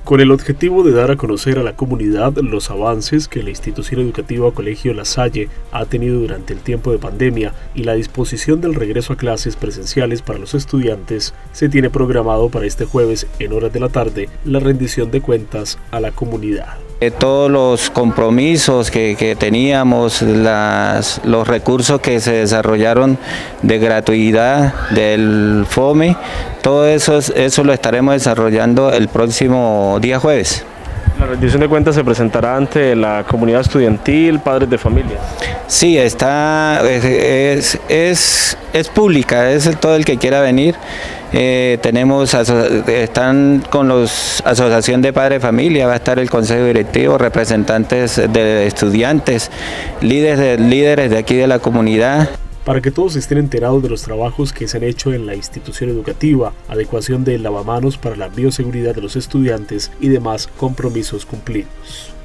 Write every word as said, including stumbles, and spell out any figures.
Con el objetivo de dar a conocer a la comunidad los avances que la institución educativa Colegio La Salle ha tenido durante el tiempo de pandemia y la disposición del regreso a clases presenciales para los estudiantes, se tiene programado para este jueves en horas de la tarde la rendición de cuentas a la comunidad. Todos los compromisos que, que teníamos, las, los recursos que se desarrollaron de gratuidad del FOME, todo eso, eso lo estaremos desarrollando el próximo día jueves. La rendición de cuentas se presentará ante la comunidad estudiantil, padres de familia. Sí, está, es, es, es pública, es todo el que quiera venir. Eh, tenemos, están con los asociación de padres de familia, va a estar el consejo directivo, representantes de estudiantes, líderes de, líderes de aquí de la comunidad. Para que todos estén enterados de los trabajos que se han hecho en la institución educativa, adecuación del lavamanos para la bioseguridad de los estudiantes y demás compromisos cumplidos.